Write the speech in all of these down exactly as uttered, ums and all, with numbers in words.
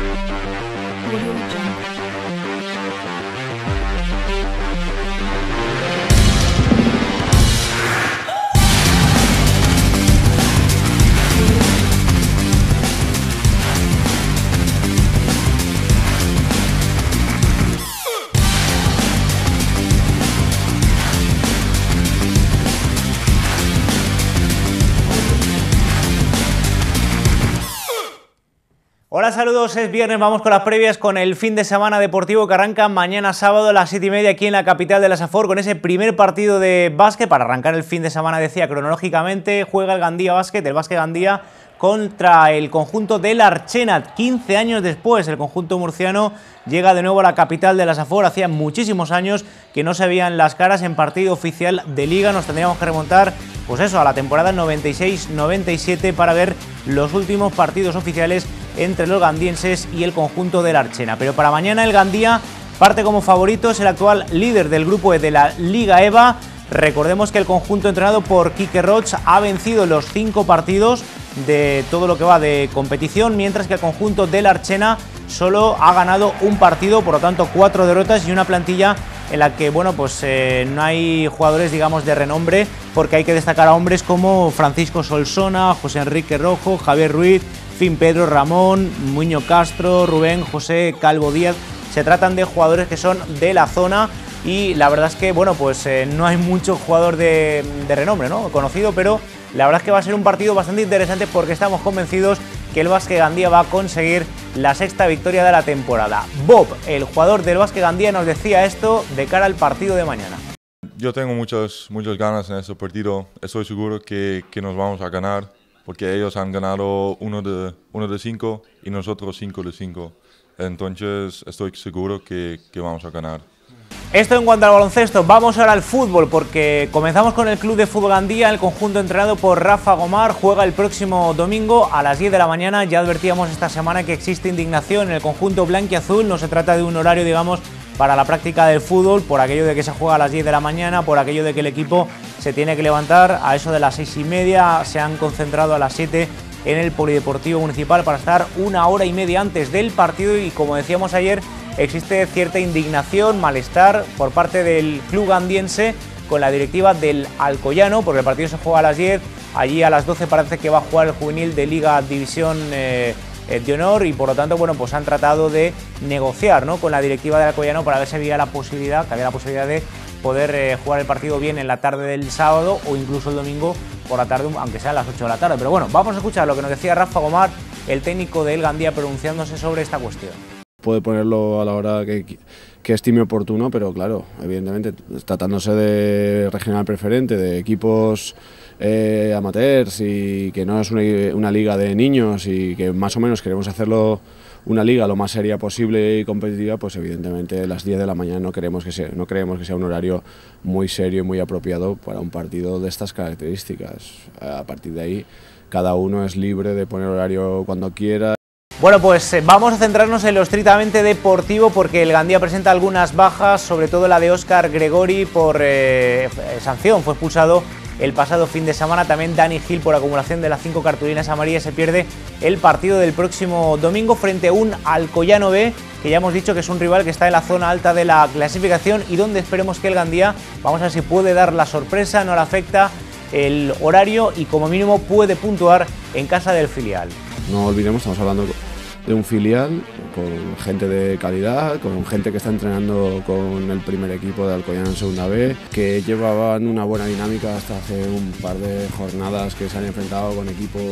Hola, saludos, es viernes, vamos con las previas con el fin de semana deportivo que arranca mañana sábado a las siete y media aquí en la capital de la Safor con ese primer partido de básquet para arrancar el fin de semana, decía cronológicamente, juega el Gandía Básquet, el Básquet Gandía contra el conjunto del Archenat. quince años después el conjunto murciano llega de nuevo a la capital de la Safor, hacía muchísimos años que no se veían las caras en partido oficial de liga, nos tendríamos que remontar pues eso, a la temporada noventa y seis noventa y siete para ver los últimos partidos oficiales entre los gandienses y el conjunto del Archena. Pero para mañana el Gandía parte como favorito, es el actual líder del grupo E de la Liga EVA. Recordemos que el conjunto entrenado por Quique Roig ha vencido los cinco partidos de todo lo que va de competición, mientras que el conjunto del Archena solo ha ganado un partido, por lo tanto cuatro derrotas y una plantilla en la que bueno pues eh, no hay jugadores digamos de renombre, porque hay que destacar a hombres como Francisco Solsona, José Enrique Rojo, Javier Ruiz, Fin Pedro Ramón, Muño Castro, Rubén José Calvo Díaz. Se tratan de jugadores que son de la zona y la verdad es que bueno pues eh, no hay mucho jugador de, de renombre, ¿no? Conocido, pero la verdad es que va a ser un partido bastante interesante porque estamos convencidos que el Básquet Gandía va a conseguir la sexta victoria de la temporada. Bob, el jugador del Básquet Gandía, nos decía esto de cara al partido de mañana. Yo tengo muchas, muchas ganas en este partido. Estoy seguro que, que nos vamos a ganar, porque ellos han ganado uno de, uno de cinco y nosotros cinco de cinco. Entonces estoy seguro que, que vamos a ganar. Esto en cuanto al baloncesto. Vamos ahora al fútbol, porque comenzamos con el Club de Fútbol Gandía. El conjunto entrenado por Rafa Gomar juega el próximo domingo a las diez de la mañana. Ya advertíamos esta semana que existe indignación en el conjunto blanquiazul. No se trata de un horario, digamos, para la práctica del fútbol, por aquello de que se juega a las diez de la mañana, por aquello de que el equipo se tiene que levantar a eso de las seis y media. Se han concentrado a las siete en el Polideportivo Municipal para estar una hora y media antes del partido y, como decíamos ayer, existe cierta indignación, malestar por parte del club gandiense con la directiva del Alcoyano, porque el partido se juega a las diez, allí a las doce parece que va a jugar el juvenil de Liga División eh, de Honor y por lo tanto bueno pues han tratado de negociar, ¿no?, con la directiva del Alcoyano para ver si había la posibilidad, que había la posibilidad de poder eh, jugar el partido bien en la tarde del sábado o incluso el domingo por la tarde, aunque sea a las ocho de la tarde. Pero bueno, vamos a escuchar lo que nos decía Rafa Gomar, el técnico del Gandía, pronunciándose sobre esta cuestión. Puede ponerlo a la hora que, que estime oportuno, pero claro, evidentemente, tratándose de regional preferente, de equipos eh, amateurs y que no es una, una liga de niños y que más o menos queremos hacerlo una liga lo más seria posible y competitiva, pues evidentemente las diez de la mañana no queremos que sea, no creemos que sea un horario muy serio y muy apropiado para un partido de estas características. A partir de ahí, cada uno es libre de poner horario cuando quiera. Bueno, pues eh, vamos a centrarnos en lo estrictamente deportivo porque el Gandía presenta algunas bajas, sobre todo la de Óscar Gregori por eh, sanción, fue expulsado el pasado fin de semana. También Dani Gil, por acumulación de las cinco cartulinas amarillas, se pierde el partido del próximo domingo frente a un Alcoyano B, que ya hemos dicho que es un rival que está en la zona alta de la clasificación y donde esperemos que el Gandía, vamos a ver si puede dar la sorpresa, no le afecta el horario y como mínimo puede puntuar en casa del filial. No olvidemos, estamos hablando de un filial con gente de calidad, con gente que está entrenando con el primer equipo de Alcoyano en Segunda B, que llevaban una buena dinámica hasta hace un par de jornadas que se han enfrentado con equipos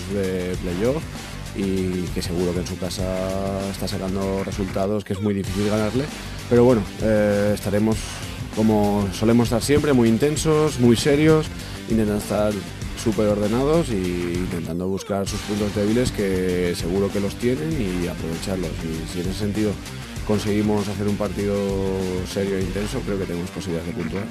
de playoff y que seguro que en su casa está sacando resultados que es muy difícil ganarle, pero bueno, eh, estaremos como solemos estar siempre, muy intensos, muy serios, intentando estar súper ordenados y intentando buscar sus puntos débiles, que seguro que los tienen, y aprovecharlos. Y si en ese sentido conseguimos hacer un partido serio e intenso, creo que tenemos posibilidades de puntuar.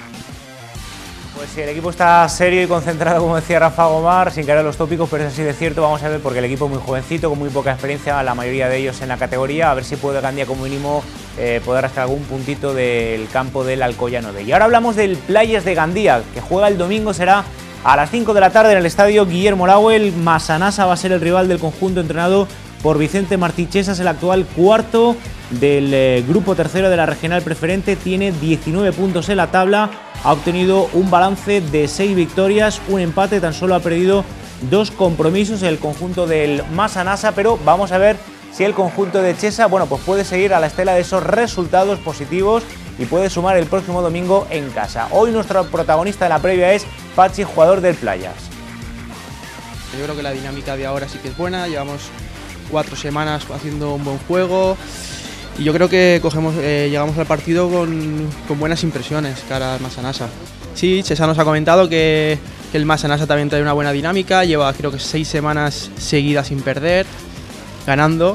Pues si el equipo está serio y concentrado, como decía Rafa Gomar, sin caer en los tópicos, pero es así de cierto, vamos a ver, porque el equipo es muy jovencito, con muy poca experiencia, la mayoría de ellos en la categoría, a ver si puede Gandía como mínimo eh, poder rascar algún puntito del campo del Alcoyano B. Y ahora hablamos del Playas de Gandía, que juega el domingo, será a las cinco de la tarde en el estadio Guillermo Lago. El Masanasa va a ser el rival del conjunto entrenado por Vicente Martí Chesas, el actual cuarto del eh, grupo tercero de la regional preferente, tiene diecinueve puntos en la tabla, ha obtenido un balance de seis victorias, un empate, tan solo ha perdido dos compromisos el conjunto del Massanassa, pero vamos a ver si el conjunto de Chesa, bueno, pues puede seguir a la estela de esos resultados positivos y puede sumar el próximo domingo en casa. Hoy nuestro protagonista de la previa es Pachi, jugador del Playas. Yo creo que la dinámica de ahora sí que es buena, llevamos cuatro semanas haciendo un buen juego y yo creo que cogemos, eh, llegamos al partido con, con buenas impresiones cara al Massanassa. Sí, Chesa nos ha comentado que, que el Massanassa también trae una buena dinámica, lleva creo que seis semanas seguidas sin perder, ganando.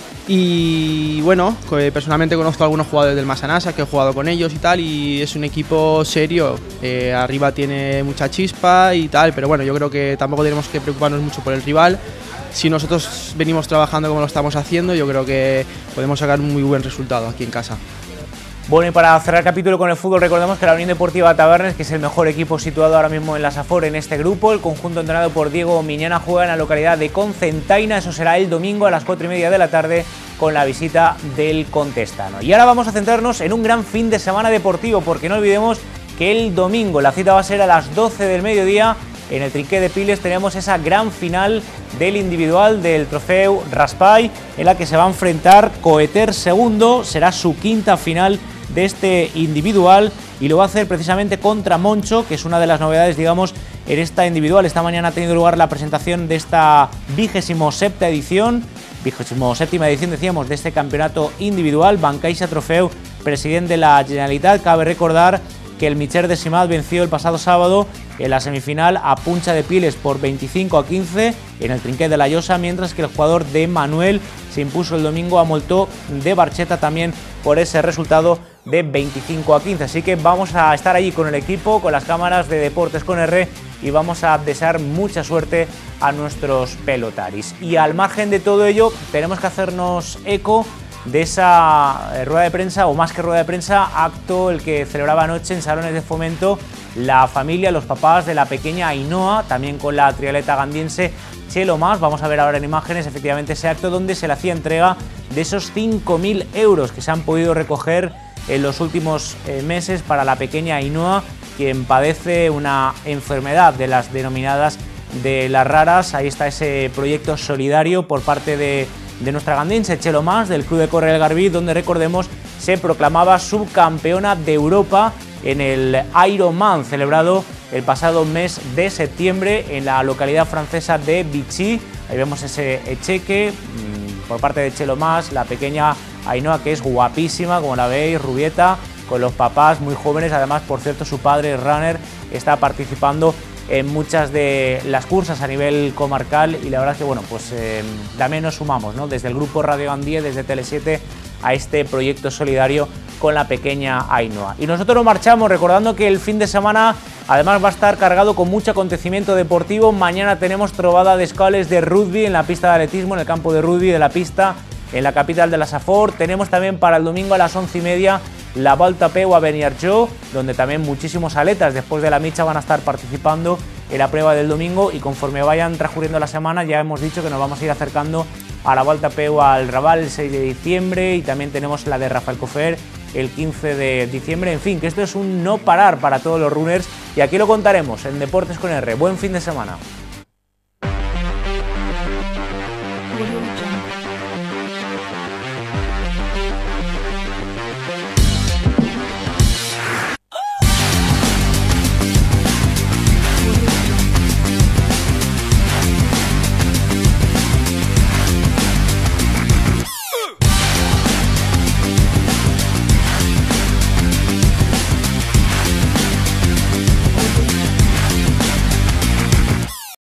Y bueno, personalmente conozco a algunos jugadores del Massanassa que he jugado con ellos y tal, y es un equipo serio, eh, arriba tiene mucha chispa y tal, pero bueno, yo creo que tampoco tenemos que preocuparnos mucho por el rival. Si nosotros venimos trabajando como lo estamos haciendo, yo creo que podemos sacar un muy buen resultado aquí en casa. Bueno, y para cerrar el capítulo con el fútbol, recordemos que la Unión Deportiva Tabernes, que es el mejor equipo situado ahora mismo en la Safor en este grupo, el conjunto entrenado por Diego Miñana, juega en la localidad de Concentaina. Eso será el domingo a las cuatro y media de la tarde con la visita del Contestano. Y ahora vamos a centrarnos en un gran fin de semana deportivo, porque no olvidemos que el domingo la cita va a ser a las doce del mediodía. En el Trinquet de Piles tenemos esa gran final del individual del Trofeu Raspai, en la que se va a enfrentar Coeter segundo, será su quinta final de este individual y lo va a hacer precisamente contra Moncho, que es una de las novedades, digamos, en esta individual. Esta mañana ha tenido lugar la presentación de esta vigésimo séptima edición, vigésimo séptima edición, decíamos, de este campeonato individual. Bancaixa Trofeu, presidente de la Generalitat. Cabe recordar que el Micher de Simat venció el pasado sábado en la semifinal a Puncha de Piles por veinticinco a quince en el Trinquet de la Llosa, mientras que el jugador de Manuel se impuso el domingo a Moltó de Barcheta también por ese resultado de veinticinco a quince. Así que vamos a estar allí con el equipo, con las cámaras de Deportes con R, y vamos a desear mucha suerte a nuestros pelotaris. Y al margen de todo ello, tenemos que hacernos eco de esa rueda de prensa, o más que rueda de prensa, acto el que celebraba anoche en Salones de Fomento la familia, los papás de la pequeña Ainhoa, también con la triatleta gandiense Chelo Mas. Vamos a ver ahora en imágenes efectivamente ese acto donde se le hacía entrega de esos cinco mil euros que se han podido recoger en los últimos eh, meses para la pequeña Ainhoa, quien padece una enfermedad de las denominadas de las raras. Ahí está ese proyecto solidario por parte de de nuestra gandiense Chelo Mas, del Club de Corre del Garbí, donde, recordemos, se proclamaba subcampeona de Europa en el Ironman celebrado el pasado mes de septiembre en la localidad francesa de Vichy. Ahí vemos ese cheque mmm, por parte de Chelo Mas, la pequeña Ainhoa, que es guapísima, como la veis, rubieta, con los papás muy jóvenes. Además, por cierto, su padre, runner, está participando en muchas de las cursas a nivel comarcal, y la verdad es que, bueno, pues eh, también nos sumamos, ¿no?, desde el grupo Radio Gandía, desde Tele siete, a este proyecto solidario con la pequeña Ainhoa. Y nosotros nos marchamos recordando que el fin de semana además va a estar cargado con mucho acontecimiento deportivo. Mañana tenemos trobada de escales de rugby en la pista de atletismo, en el campo de rugby de la pista, en la capital de la Safor. Tenemos también para el domingo a las once y media la Volta Peu a Beniarjó, donde también muchísimos atletas después de la micha van a estar participando en la prueba del domingo, y conforme vayan transcurriendo la semana ya hemos dicho que nos vamos a ir acercando a la Volta Peu al Raval el seis de diciembre, y también tenemos la de Rafael Cofer el quince de diciembre. En fin, que esto es un no parar para todos los runners, y aquí lo contaremos en Deportes con R. Buen fin de semana.